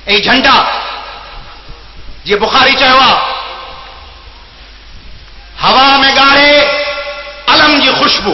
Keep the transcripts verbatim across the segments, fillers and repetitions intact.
ऐं झंडा जीअं बुखारी चयो आहे, हवा में ॻाढ़े अलम जी खुशबू,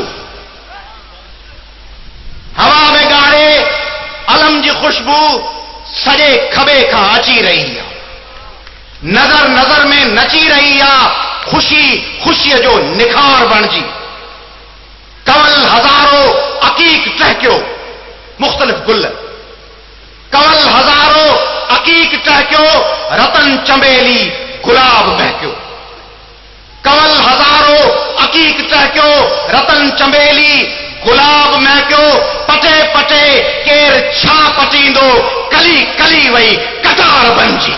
हवा में ॻाढ़े अलम जी खुशबू सॼे खबे खां अची रही आहे, नज़र नज़र में नची रही आहे, खुशी खुशीअ जो निखार बणिजी। कंवल हज़ारो अकीक टहकियो, मुख़्तलिफ़ गुल, कंवल हज़ारो अकीक टहकियो, रतन चंबेली गुलाब महकियो, कंवल हज़ारो अकीक टहकियो, रतन चंबेली गुलाब महकियो, पटे पटे केर छा पटींदो, कली कली वई कटार बणिजी।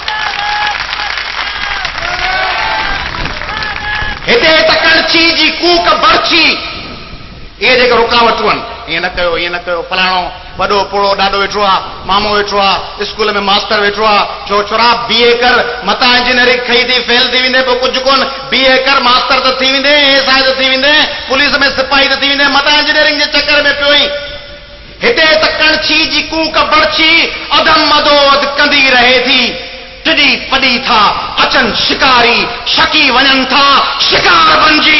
हिते त कणछी जी कूक बरछी, इहे जेके रुकावटूं आहिनि, ईअं न कयो ईअं न कयो, फलाणो वॾो पोड़ो ॾाढो वेठो आहे, मामो वेठो आहे, स्कूल में मास्टर वेठो आहे, छो छोरा बीए कर, मतां इंजीनियरिंग खई थी, फेल थी वेंदे, पोइ कुझु कोन, बीए कर मास्टर त थी वेंदे, एएसआई त थी वेंदे, पुलिस में सिपाही त थी वेंदे, मतां इंजीनियरिंग जे चकर में पियो ई। हिते त कणछी जी कूक बरछी अदम अदो अद कंदी रहे थी, टिडी पडी था अचन शिकारी, शकी वञनि था शिकार बणिजी,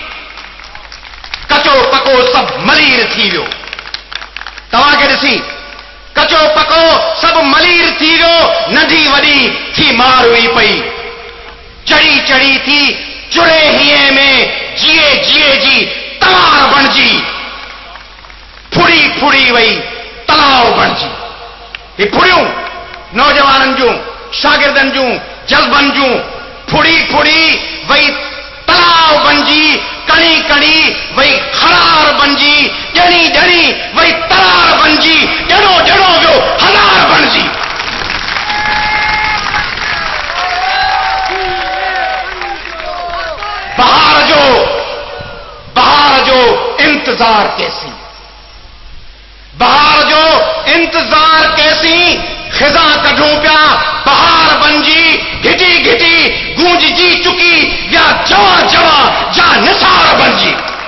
कचो पको सब मलीर थी वियो। तव्हांखे ॾिसी कचो पको सब मलीर थी वियो, नंढी वॾी थी मार हुई पई, चढ़ी चढ़ी थी चुड़े हीअं में जिए जिए जी तवार बणिजी, फुड़ी फुड़ी वई तलाव बणिजी। ही फुड़ियूं नौजवाननि जूं, शागिर्दनि जूं, जज़्बनि जूं फुड़ी फुड़ी वई तलाव बणिजी, कणी कणी वई खरार बणिजी, ॼणी ॼणी वई तरार बणिजी, ॼणो ॼणो वियो हज़ार बणिजी। बहार जो बहार जो इंतजार कैसी, बहार जो इंतजार कैसी, खिज़ा कढूं पिया बहार बणिजी, घिटी घिटी गूंजजी चुकी या जवा जवा जा निसार बणिजी।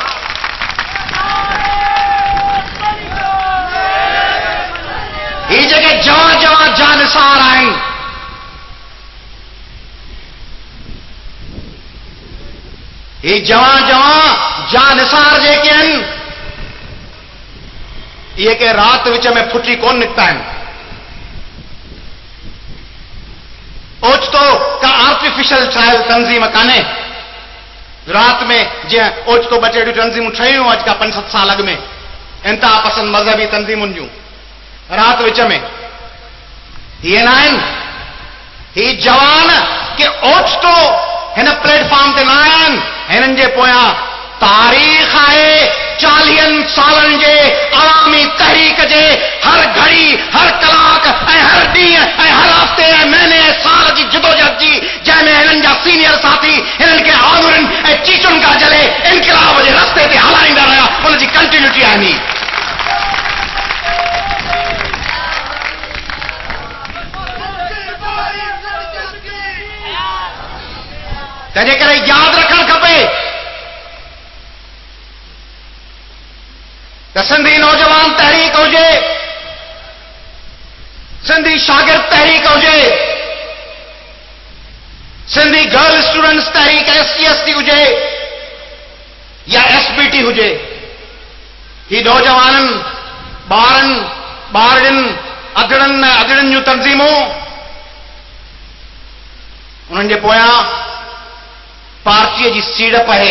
ये जेके जवा जवा जा निसार आहिनि, ये जवा जवा जा निसार जेके आहिनि, इहे के रात विच में फुटी कोन निकिता आहिनि। ओचितो का आर्टिफिशियल ठाहियल तंज़ीम कान्हे। रात में जीअं ओचितो ॿ टे अहिड़ियूं तंज़ीमूं ठहियूं अॼु खां पंज सत साल अॻु में, इंतिहा पसंद मज़हबी तंज़ीमुनि जूं, रात विच में हीअ न आहिनि। ही जवान के ओचितो हिन प्लेटफॉर्म ते न आया आहिनि, हिननि जे पोयां तारीख़ आहे चालीहनि सालनि जे अवामी तहरीक जे, हर घड़ी हर कलाक ऐं हर ॾींहुं ऐं हर हफ़्ते ऐं महीने ऐं साल जी जिदोजहद जी, जंहिंमें हिननि जा सीनियर साथी हिननि खे आङुरियुनि ऐं चीचुनि खां जले इनक़िलाब जे रस्ते ते हलाईंदा रहिया, हुनजी कंटिन्यूटी आहे। तंहिंजे करे यादि रखणु खपे त सिंधी नौजवान तहरीक हुजे, सिंधी शागिर्द तहरीक हुजे, सिंधी गर्ल स्टूडेंट्स तहरीक एस सी एस टी हुजे या एस बी टी हुजे, ही नौजवाननि ॿारनि ॿारड़ियुनि अधड़नि ऐं अधड़ियुनि जूं तंज़ीमूं, उन्हनि जे पोयां पार्टीअ जी सीड़प आहे,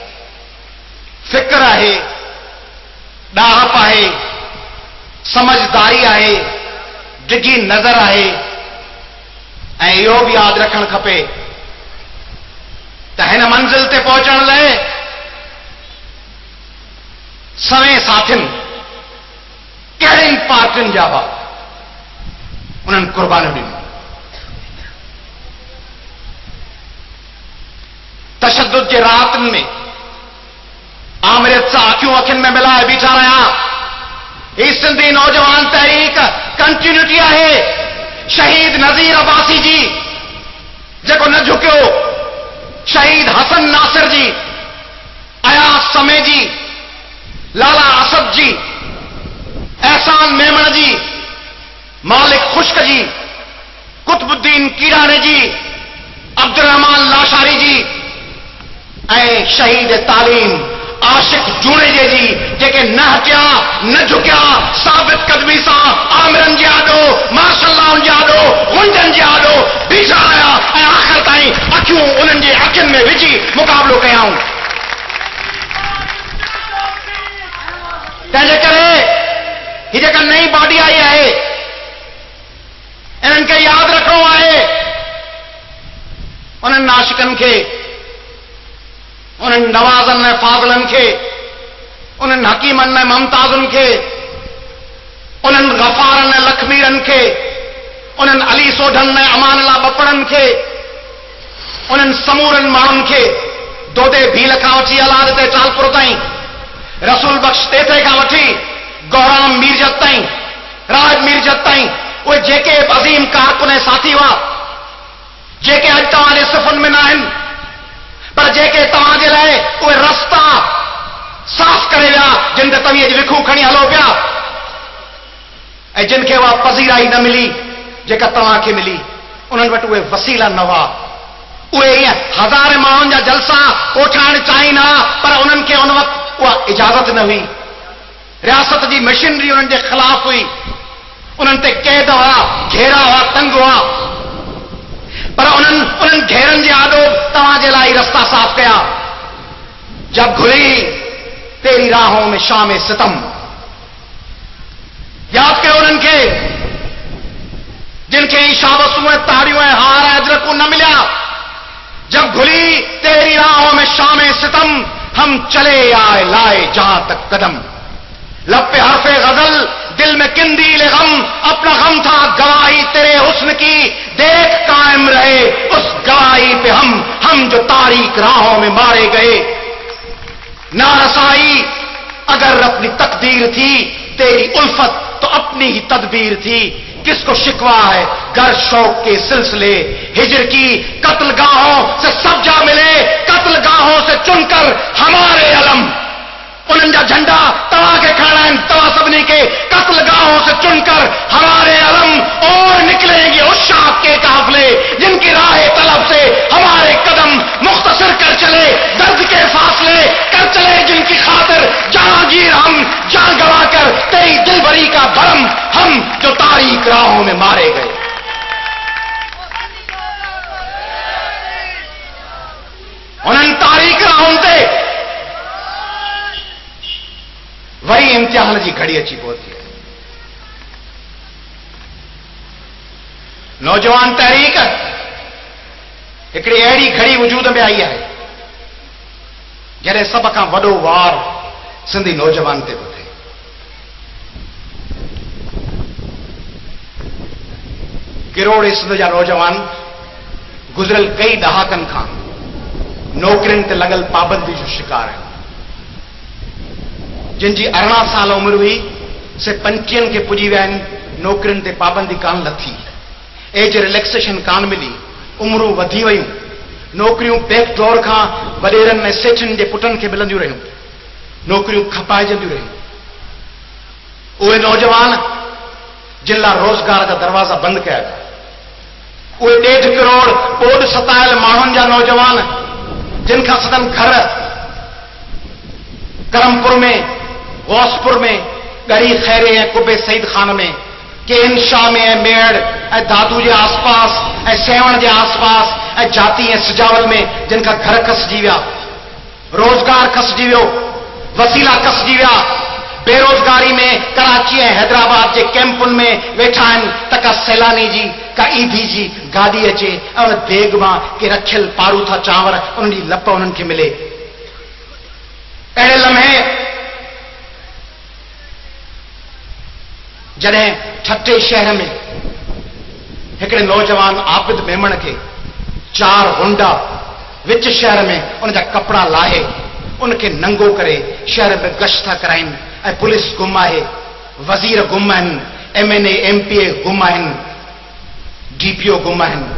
फिक्र आहे, ॾाहप आहे, समझदारी आहे, डिघी नज़र आहे। ऐं इहो बि यादि रखणु खपे त हिन मंज़िल ते पहुचण लाइ सवें साथियुनि कहिड़ियुनि पार्टियुनि जा हुआ, उन्हनि कुर्बानियूं ॾिनियूं। तशद्दुद जे रातनि में आमिरत सां अखियूं अखियुनि में मिलाए बीठा रहिया। ही सिंधी नौजवान तहरीक कंटिन्यूटी आहे। शहीद नज़ीर अब्बासी जी जेको न झुकियो, शहीद हसन नासिर जी, अयास समे जी, लाला असद जी, एहसान मेमण जी, मालिक खुश्क जी, कुतुबुद्दीन कीराने जी, अब्दुल रहमान लाशारी जी ऐं शहीद तालीम आशिक जूनेजे जी, जेके न हटिया न झुकिया, साबित कदमी सां आमिरनि जे आॾो, मार्शल्लाउनि जे आॾो, गुंडनि जे आॾो बीठा रहिया ऐं आख़िर ताईं अखियूं उन्हनि जे अखियुनि में विझी मुक़ाबिलो कयाऊं। तंहिंजे करे ही जेका नई बॉडी आई आहे, इन्हनि खे यादि रखणो आहे उन्हनि नाशिकनि खे, उन्हनि नवाज़नि ऐं फाज़लनि खे, उन्हनि हकीमनि ऐं ममताज़ुनि खे, उन्हनि गफ़ारनि ऐं लखमीरनि खे, उन्हनि अली सोढनि ऐं अमानला बपड़नि खे, उन्हनि समूरनि माण्हुनि खे, दोदे भील खां वठी अलाद ते चालपुर ताईं, रसूल बख्श तेथे खां वठी गौराम मीरजत ताईं, राज मीरजत ताईं, उहे जेके अज़ीम कारकुन ऐं साथी हुआ, जेके अॼु तव्हांजे सिफ़ुनि में न आहिनि, पर जेके तव्हांजे लाइ उहे रस्ता साफ़ करे विया, जिन ते तवीअ जी विखूं खणी हलो पिया, ऐं जिन खे उहा पज़ीराई न मिली जेका तव्हांखे मिली, उन्हनि वटि उहे वसीला न हुआ। उहे ईअं हज़ारे माण्हुनि जा जलसा कोठाइण चाहींदा, पर उन्हनि खे उन वक़्तु उहा इजाज़त न हुई। रियासत जी मशीनरी उन्हनि जे ख़िलाफ़ हुई, उन्हनि ते क़ैद हुआ, घेरा हुआ, तंग हुआ, पर उन्हनि उन्हनि घेरनि जे आॾो तव्हांजे लाइ रस्ता साफ़ कया। जब घुली तेरी राहों में शाम सितम, यादि कयो उन्हनि खे जिन खे शाबसूं ऐं ताड़ियूं ऐं हार ऐं अजरकूं न मिलिया। जब घुली तेरी राहों में शाम सितम, हम चले आए लाए जहां तक कदम, लब पे हरफे गजल दिल में किंदील गम, अपना गम था गवाही तेरे हुस्न की, देख कायम रहे उस गवाही पे हम हम जो तारीक राहों में मारे गए। नारसाई अगर अपनी तकदीर थी, तेरी उल्फत तो अपनी ही तदबीर थी। किसको शिकवा है गर शौक के सिलसिले, हिजर की कत्ल गाहों से सब जा मिले, कत्ल गाहों से चुनकर हमारे अलम। उन्हनि जा झंडा तव्हांखे खणणा आहिनि, तव्हां सभिनी खे कत्ल गाहों से चुनकर हमारे अलम, और निकलेंगे उस शाख के काफिले जिनकी राह तलब से हमारे कदम मुख्तसर कर चले, दर्द के फासले कर चले जिनकी खातिर जहांगीर हम जान गवा कर तेरी दिलबरी का भरम, हम जो तारीक राहों में मारे गए। उन्हनि तारीक राहुनि ते वरी इम्तिहान जी घड़ी अची पहुती है। नौजवान तहरीक हिकिड़ी अहिड़ी घड़ी वजूद में आई है जॾहिं सभ खां वॾो वार सिंधी नौजवान ते थो थिए। किरोड़ सिंध जा नौजवान गुज़िरियल कई ॾहाकनि खां नौकरियुनि ते लॻल पाबंदी जो शिकार आहिनि। जिन जी अरिड़हं साल उमिरि हुई से पंजटीहनि खे पुॼी विया आहिनि, नौकरियुनि ते पाबंदी कान लथी, एज रिलैक्सेशन कान मिली, उमिरूं वधी वयूं, नौकरियूं बैकडोर खां वॾेरनि ऐं सेठनि जे पुटनि खे मिलंदियूं रहियूं, नौकरियूं खपाइजंदियूं रहियूं। उहे नौजवान जिन लाइ रोज़गार जा दरवाज़ा बंदि कया विया, उहे ॾेढ करोड़ ॿोॾ सतायल माण्हुनि जा नौजवान जिन खां सदन घर करमपुर में, गौसपुर में, गढ़ी खैरे ऐं कुबे सईद खान में, के इंशाह में ऐं मेड़ ऐं दादू जे आसपास ऐं सेवण जे आसपास ऐं जाती ऐं सिजावल में जिन खां घर खसिजी विया, रोज़गार खसिजी वियो, वसीला खसिजी विया, बेरोज़गारी में कराची ऐं हैदराबाद जे कैंपुनि में वेठा आहिनि, त का सैलानी जी का ईदी जी गाॾी अचे ऐं उन बेग मां के रखियल पारूथा चांवर उन्हनि जी लप उन्हनि खे मिले। अहिड़े लम्हे जॾहिं ठटे शहर में हिकिड़े नौजवान आबिद मेमण खे चार हुंडा विच शहर में उन जा कपिड़ा लाहे उनखे नंगो करे शहर में गश्त था कराइनि, ऐं पुलिस गुम आहे, वज़ीर गुम आहिनि, M N A M P A गुम आहिनि, डी पी ओ गुम आहिनि।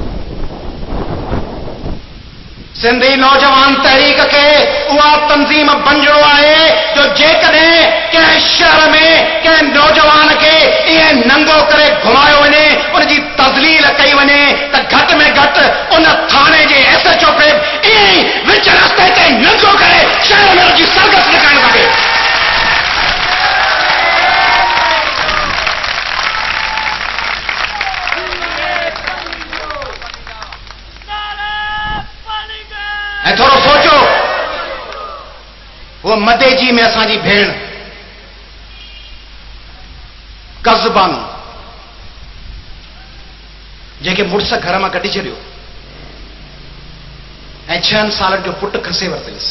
सिंधी नौजवान तहरीक खे उहा तंज़ीम बणिजणो आहे जो जेकॾहिं कंहिं शहर में कंहिं नौजवान खे ईअं नंगो करे घुमायो वञे, उनजी तज़लील कई वो मदेजी में असांजी भेण कज़बानू जेके मुड़स घर में कढी छॾियो ऐं छहनि सालनि जो पुट खसे वरितईंसि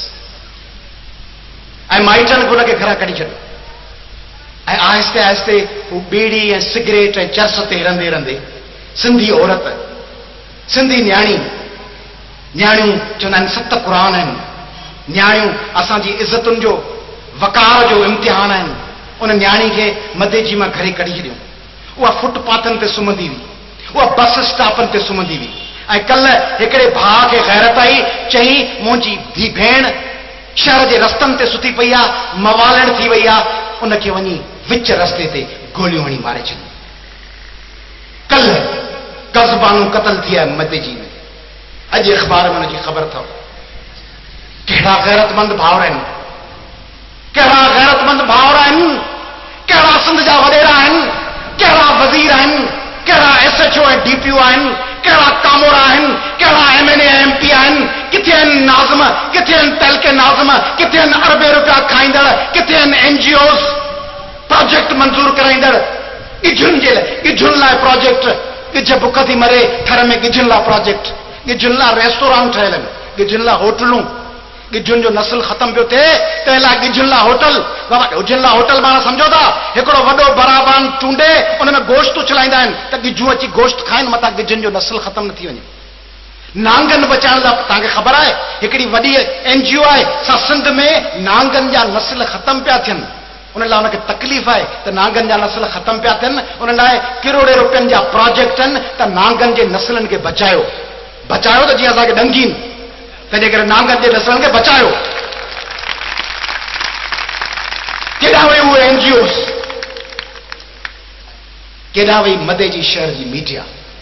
ऐं माइटनि बि उनखे घर कढी छॾियो ऐं आहिस्ते आहिस्ते हू बीड़ी ऐं सिगरेट ऐं चर्स ते रंधे रंधे सिंधी औरत सिंधी न्याणी न्याणियूं चवंदा आहिनि सत क़ुर आहिनि न्याणियूं असांजी इज़तुनि जो वकार जो इम्तिहान आहिनि उन न्याणी खे मदेजी मां घरे कढी छॾियूं उहा फुटपाथनि ते सुम्हंदी हुई उहा बस स्टॉपनि ते सुम्हंदी हुई ऐं कल्ह हिकिड़े भाउ खे गैरत आई चई मुंहिंजी धी भेण शहर जे रस्तनि ते सुती पई आहे मवालण थी वई आहे उनखे वञी विच रस्ते ते गोलियूं हणी मारे छॾियूं कल्ह कज़बानू क़तल थी आहे मदेजी में अॼु अख़बार में हुनजी ख़बर अथव कहिड़ा गैरतमंद भाउर आहिनि कहिड़ा गैरतमंद भाउर आहिनि कहिड़ा सिंध जा वॾेरा आहिनि कहिड़ा वज़ीर आहिनि कहिड़ा एस एच ओ ऐं डी पी ओ आहिनि कहिड़ा कामोरा आहिनि कहिड़ा M N A M P आहिनि किथे आहिनि नाज़िम किथे आहिनि तहलके नाज़िम किथे आहिनि अरबे रुपया खाईंदड़ किथे आहिनि एन जी ओज़ प्रोजेक्ट मंज़ूर कराईंदड़ गिझुनि जे लाइ गिझुनि लाइ प्रोजेक्ट गिझ बुख थी मरे थर में गिझुनि लाइ प्रोजेक्ट गिझुनि लाइ रेस्टोरेंट ठहियल आहिनि गिझुनि लाइ होटलूं गिझुनि जो नस्ल ख़तम पियो थिए तंहिं लाइ गिझुनि लाइ होटल बाबा गिझुनि लाइ होटल माना सम्झो था हिकिड़ो वॾो बराबान चूंडे उन में गोश्त उछलाईंदा आहिनि त गिझूं अची गोश्त खाइनि मथां गिझुनि जो नस्ल ख़तम न थी वञे नांगन बचाइण लाइ तव्हांखे ख़बर आहे हिकिड़ी वॾी एन जी ओ आहे सा सिंध में नांगन जा नस्ल ख़तम पिया थियनि उन लाइ उनखे तकलीफ़ आहे त नांगन जा नस्ल ख़तम पिया थियनि उन लाइ किरोड़े रुपयनि जा प्रोजेक्ट आहिनि त नांगन जे नस्लनि खे बचायो बचायो त जीअं असांखे ॾंगीनि तंहिंजे करे नांगन जे नस्लनि खे बचायो केॾा वई उहे एन जी ओज़ केॾा वई मदेजी शहर जी मीडिया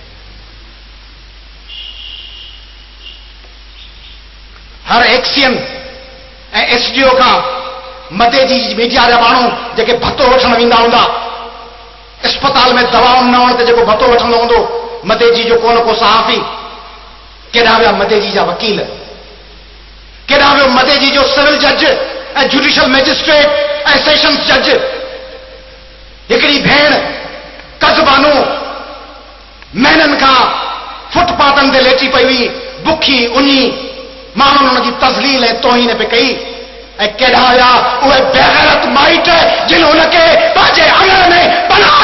हर एक्सियन ऐं एस डी ओ खां मदेजी मीडिया जा माण्हू जेके भतो वठण वेंदा हूंदा अस्पताल में दवाऊं न हुअण ते जेको भतो वठंदो हूंदो मदेजी जो को न को सहाफ़ी केॾा विया मदेजी जा वकील केॾा वियो मदेजी जो सिविल जज ऐं जुडिशियल मैजिस्ट्रेट ऐं सेशंस जज हिकिड़ी भेण कज़बानू महिननि खां फुटपाथनि ते लेटी पई हुई बुखी उनी माण्हुनि हुनजी तज़लील ऐं तौहीन पे कई ऐं केॾा हुया उहे बेग़ैरत माइट जिन हुनखे पंहिंजे अङण में पनाह